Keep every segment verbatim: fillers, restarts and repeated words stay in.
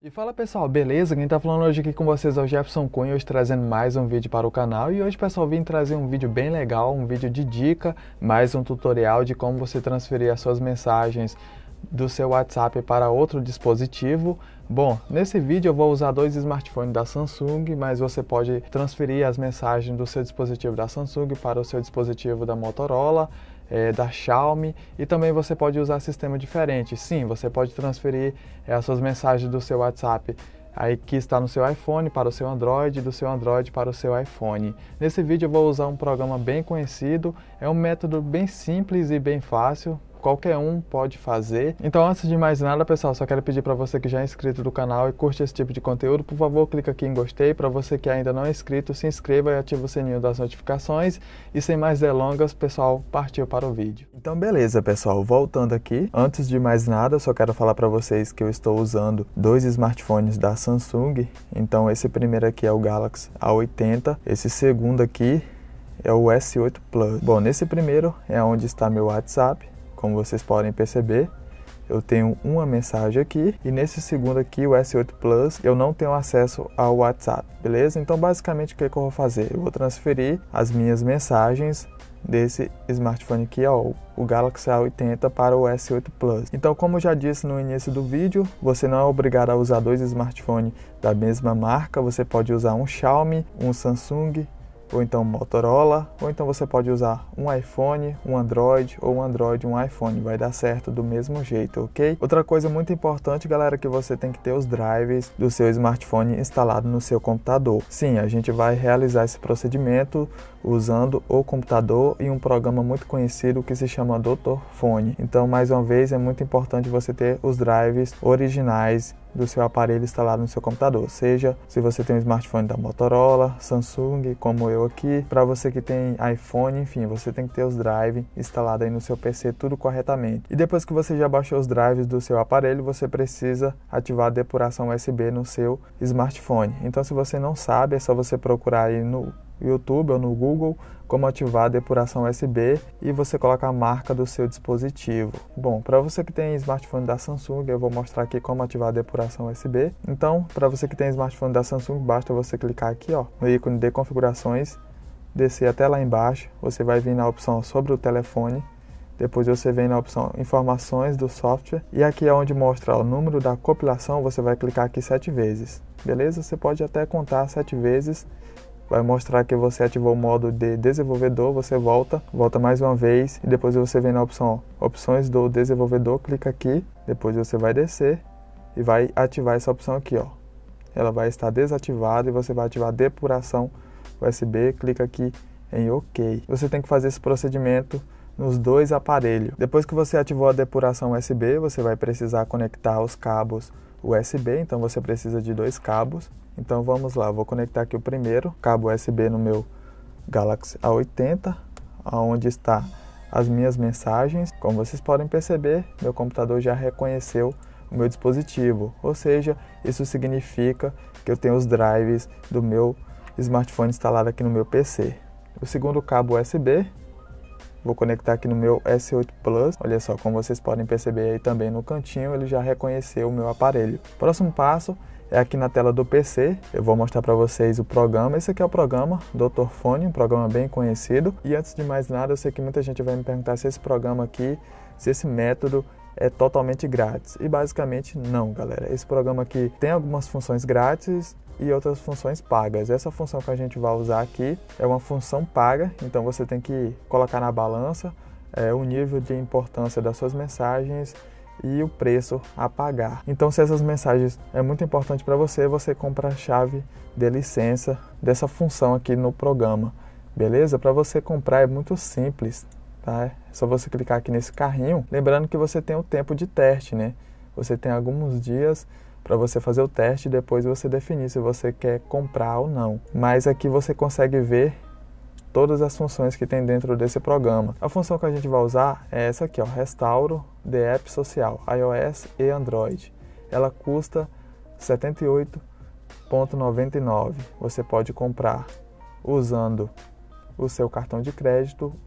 E fala pessoal, beleza? Quem tá falando hoje aqui com vocês é o Jefferson Cunha, hoje trazendo mais um vídeo para o canal. E hoje pessoal, vim trazer um vídeo bem legal, um vídeo de dica, mais um tutorial de como você transferir as suas mensagens do seu WhatsApp para outro dispositivo. Bom, nesse vídeo eu vou usar dois smartphones da Samsung, mas você pode transferir as mensagens do seu dispositivo da Samsung para o seu dispositivo da Motorola, É, da Xiaomi, e também você pode usar sistema diferente. Sim, você pode transferir é, as suas mensagens do seu WhatsApp aí que está no seu iPhone para o seu Android, do seu Android para o seu iPhone. Nesse vídeo eu vou usar um programa bem conhecido, é um método bem simples e bem fácil. Qualquer um pode fazer. Então, antes de mais nada, pessoal, só quero pedir para você que já é inscrito do canal e curte esse tipo de conteúdo, por favor, clica aqui em gostei. Para você que ainda não é inscrito, se inscreva e ative o sininho das notificações. E sem mais delongas, pessoal, partiu para o vídeo. Então, beleza, pessoal, voltando aqui. Antes de mais nada, só quero falar para vocês que eu estou usando dois smartphones da Samsung. Então, esse primeiro aqui é o Galaxy A oitenta. Esse segundo aqui é o S oito Plus. Bom, nesse primeiro é onde está meu WhatsApp. Como vocês podem perceber, eu tenho uma mensagem aqui, e nesse segundo aqui, o S oito Plus, eu não tenho acesso ao WhatsApp, beleza? Então, basicamente, o que, é que eu vou fazer? Eu vou transferir as minhas mensagens desse smartphone aqui, ó, o Galaxy A oitenta, para o S oito Plus. Então, como eu já disse no início do vídeo, você não é obrigado a usar dois smartphones da mesma marca, você pode usar um Xiaomi, um Samsung, ou então Motorola, ou então você pode usar um iPhone, um Android, ou um Android, um iPhone, vai dar certo do mesmo jeito, ok? Outra coisa muito importante, galera, é que você tem que ter os drivers do seu smartphone instalado no seu computador. Sim, a gente vai realizar esse procedimento usando o computador e um programa muito conhecido que se chama doutor Fone. Então, mais uma vez, é muito importante você ter os drivers originais do seu aparelho instalado no seu computador, seja se você tem um smartphone da Motorola, Samsung, como eu aqui, para você que tem iPhone, enfim, você tem que ter os drives instalados aí no seu P C tudo corretamente. E depois que você já baixou os drives do seu aparelho, você precisa ativar a depuração U S B no seu smartphone. Então, se você não sabe, é só você procurar aí no YouTube ou no Google como ativar a depuração U S B e você coloca a marca do seu dispositivo. Bom, para você que tem smartphone da Samsung, eu vou mostrar aqui como ativar a depuração U S B. Então, para você que tem smartphone da Samsung, basta você clicar aqui, ó, no ícone de configurações, descer até lá embaixo, você vai vir na opção sobre o telefone. Depois você vem na opção informações do software, e aqui é onde mostra ó, o número da compilação. Você vai clicar aqui sete vezes, beleza? Você pode até contar sete vezes. Vai mostrar que você ativou o modo de desenvolvedor, você volta, volta mais uma vez, e depois você vem na opção ó, opções do desenvolvedor, clica aqui, depois você vai descer e vai ativar essa opção aqui, ó. Ela vai estar desativada e você vai ativar a depuração U S B, clica aqui em OK. Você tem que fazer esse procedimento nos dois aparelhos. Depois que você ativou a depuração U S B, você vai precisar conectar os cabos U S B, então você precisa de dois cabos. Então vamos lá, vou conectar aqui o primeiro cabo U S B no meu Galaxy A oitenta, onde está as minhas mensagens. Como vocês podem perceber, meu computador já reconheceu o meu dispositivo, ou seja, isso significa que eu tenho os drives do meu smartphone instalado aqui no meu P C. O segundo cabo U S B, vou conectar aqui no meu S oito Plus. Olha só, como vocês podem perceber aí também no cantinho, ele já reconheceu o meu aparelho. Próximo passo é aqui na tela do P C, eu vou mostrar para vocês o programa. Esse aqui é o programa doutor Fone, um programa bem conhecido. E antes de mais nada, eu sei que muita gente vai me perguntar se esse programa aqui, se esse método é totalmente grátis. E basicamente não, galera. Esse programa aqui tem algumas funções grátis e outras funções pagas. Essa função que a gente vai usar aqui é uma função paga, então você tem que colocar na balança é, o nível de importância das suas mensagens e o preço a pagar. Então, se essas mensagens é muito importante para você, você compra a chave de licença dessa função aqui no programa, beleza? Para você comprar é muito simples, tá? É só você clicar aqui nesse carrinho, lembrando que você tem o tempo de teste, né? Você tem alguns dias para você fazer o teste e depois você definir se você quer comprar ou não. Mas aqui você consegue ver todas as funções que tem dentro desse programa. A função que a gente vai usar é essa aqui, ó, Restauro de App Social, iOS e Android. Ela custa setenta e oito reais e noventa e nove centavos. Você pode comprar usando o seu cartão de crédito ou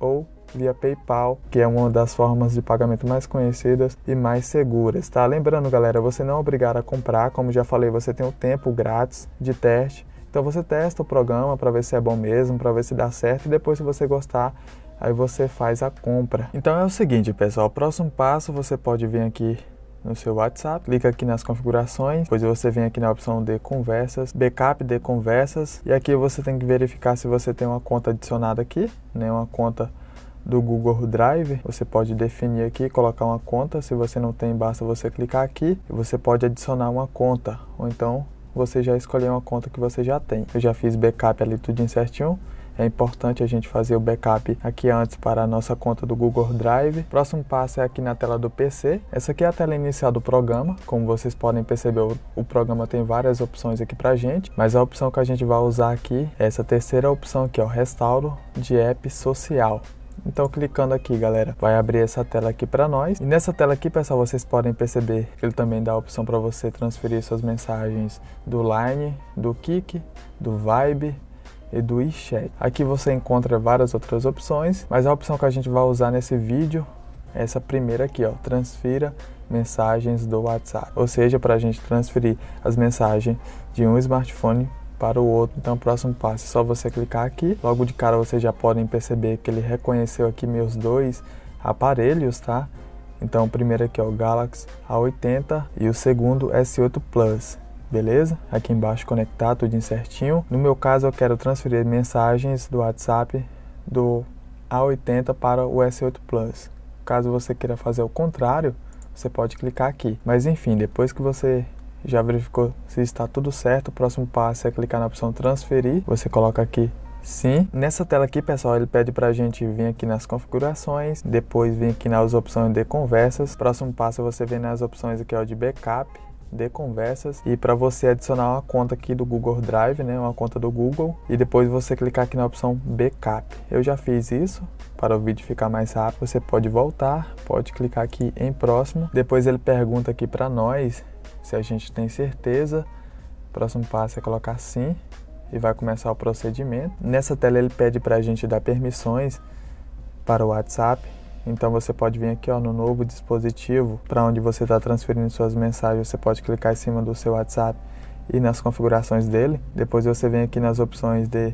via PayPal, que é uma das formas de pagamento mais conhecidas e mais seguras, tá? Lembrando, galera, você não é obrigado a comprar, como já falei, você tem um tempo grátis de teste, então você testa o programa para ver se é bom mesmo, para ver se dá certo e depois, se você gostar, aí você faz a compra. Então é o seguinte, pessoal, o próximo passo, você pode vir aqui no seu WhatsApp, clica aqui nas configurações, depois você vem aqui na opção de conversas, backup de conversas, e aqui você tem que verificar se você tem uma conta adicionada aqui, né, uma conta do Google Drive. Você pode definir aqui, colocar uma conta, se você não tem, basta você clicar aqui, e você pode adicionar uma conta, ou então você já escolheu uma conta que você já tem. Eu já fiz backup ali tudinho certinho. É importante a gente fazer o backup aqui antes para a nossa conta do Google Drive. Próximo passo é aqui na tela do P C. Essa aqui é a tela inicial do programa. Como vocês podem perceber, o, o programa tem várias opções aqui pra gente, mas a opção que a gente vai usar aqui é essa terceira opção aqui, ó, restauro de app social. Então, clicando aqui, galera, vai abrir essa tela aqui para nós. E nessa tela aqui, pessoal, vocês podem perceber que ele também dá a opção para você transferir suas mensagens do Line, do Kik, do Vibe e do WeChat. Aqui você encontra várias outras opções, mas a opção que a gente vai usar nesse vídeo é essa primeira aqui, ó, transfira mensagens do WhatsApp. Ou seja, para a gente transferir as mensagens de um smartphone para o outro. Então, o próximo passo é só você clicar aqui. Logo de cara vocês já podem perceber que ele reconheceu aqui meus dois aparelhos, tá? Então, o primeiro aqui é o Galaxy A oitenta e o segundo S oito Plus. Beleza? Aqui embaixo conectar tudo certinho. No meu caso, eu quero transferir mensagens do WhatsApp do A oitenta para o S oito Plus. Caso você queira fazer o contrário, você pode clicar aqui. Mas enfim, depois que você já verificou se está tudo certo, o próximo passo é clicar na opção transferir. Você coloca aqui sim. Nessa tela aqui, pessoal, ele pede pra gente vir aqui nas configurações, depois vir aqui nas opções de conversas. Próximo passo é você vir nas opções aqui, ó, de backup de conversas, e para você adicionar uma conta aqui do Google Drive, né, uma conta do Google, e depois você clicar aqui na opção backup. Eu já fiz isso. Para o vídeo ficar mais rápido, você pode voltar, pode clicar aqui em próximo. Depois ele pergunta aqui para nós se a gente tem certeza. O próximo passo é colocar sim e vai começar o procedimento. Nessa tela ele pede para a gente dar permissões para o WhatsApp. Então você pode vir aqui, ó, no novo dispositivo, para onde você está transferindo suas mensagens. Você pode clicar em cima do seu WhatsApp e nas configurações dele. Depois você vem aqui nas opções de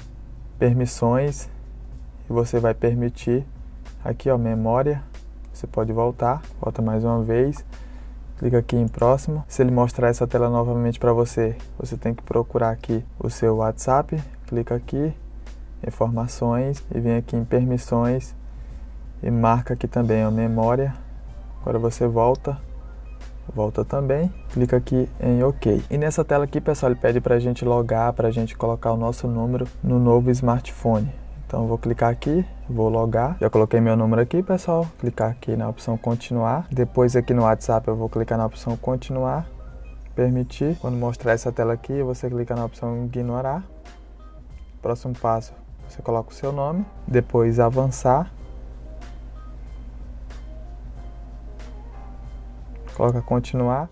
permissões e você vai permitir aqui, ó, memória. Você pode voltar, volta mais uma vez, clica aqui em próximo. Se ele mostrar essa tela novamente para você, você tem que procurar aqui o seu WhatsApp, clica aqui, informações, e vem aqui em permissões e marca aqui também a memória. Agora você volta, volta também, clica aqui em OK. E nessa tela aqui, pessoal, ele pede para a gente logar, para a gente colocar o nosso número no novo smartphone. Então eu vou clicar aqui, vou logar. Já coloquei meu número aqui, pessoal. Clicar aqui na opção continuar. Depois aqui no WhatsApp eu vou clicar na opção continuar, permitir. Quando mostrar essa tela aqui, você clica na opção ignorar. Próximo passo, você coloca o seu nome, depois avançar. Coloca continuar.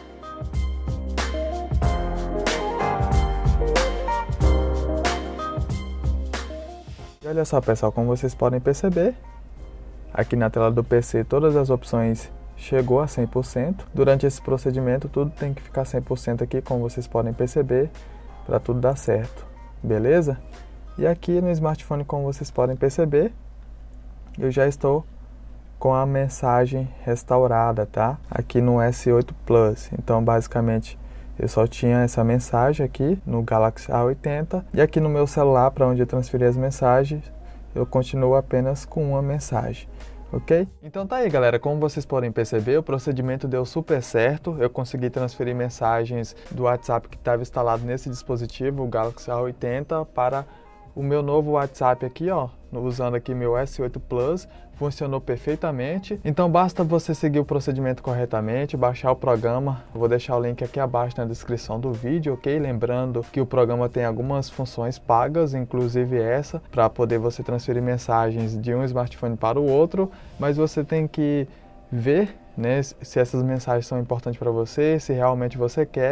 E olha só, pessoal, como vocês podem perceber, aqui na tela do P C todas as opções chegou a cem por cento. Durante esse procedimento tudo tem que ficar cem por cento aqui, como vocês podem perceber, para tudo dar certo. Beleza? E aqui no smartphone, como vocês podem perceber, eu já estou com a mensagem restaurada, tá? Aqui no S oito Plus. Então, basicamente, eu só tinha essa mensagem aqui no Galaxy A oitenta. E aqui no meu celular, para onde eu transferi as mensagens, eu continuo apenas com uma mensagem. Ok? Então tá aí, galera, como vocês podem perceber, o procedimento deu super certo. Eu consegui transferir mensagens do WhatsApp que estava instalado nesse dispositivo, o Galaxy A oitenta, para o meu novo WhatsApp aqui, ó, usando aqui meu S oito Plus, funcionou perfeitamente. Então basta você seguir o procedimento corretamente, baixar o programa. Eu vou deixar o link aqui abaixo na descrição do vídeo, ok? Lembrando que o programa tem algumas funções pagas, inclusive essa, para poder você transferir mensagens de um smartphone para o outro, mas você tem que ver, né, se essas mensagens são importantes para você, se realmente você quer,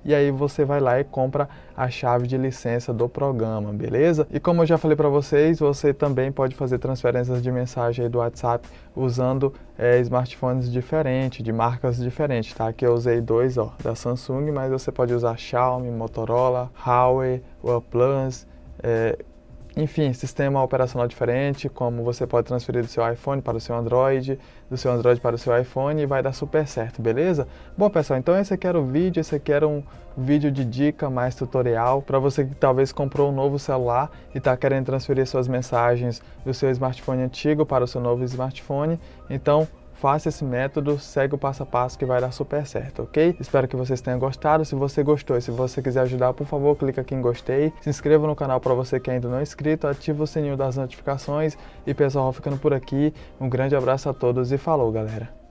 e aí você vai lá e compra a chave de licença do programa, beleza? E como eu já falei para vocês, você também pode fazer transferências de mensagem aí do WhatsApp usando é, smartphones diferentes, de marcas diferentes, tá? Aqui eu usei dois, ó, da Samsung, mas você pode usar Xiaomi, Motorola, Huawei, OnePlus, é, enfim, sistema operacional diferente, como você pode transferir do seu iPhone para o seu Android, do seu Android para o seu iPhone e vai dar super certo, beleza? Bom, pessoal, então esse aqui era o vídeo, esse aqui era um vídeo de dica mais tutorial para você que talvez comprou um novo celular e está querendo transferir suas mensagens do seu smartphone antigo para o seu novo smartphone. Então, faça esse método, segue o passo a passo que vai dar super certo, ok? Espero que vocês tenham gostado. Se você gostou e se você quiser ajudar, por favor, clica aqui em gostei. Se inscreva no canal para você que ainda não é inscrito, ativa o sininho das notificações. E pessoal, ficando por aqui, um grande abraço a todos e falou, galera!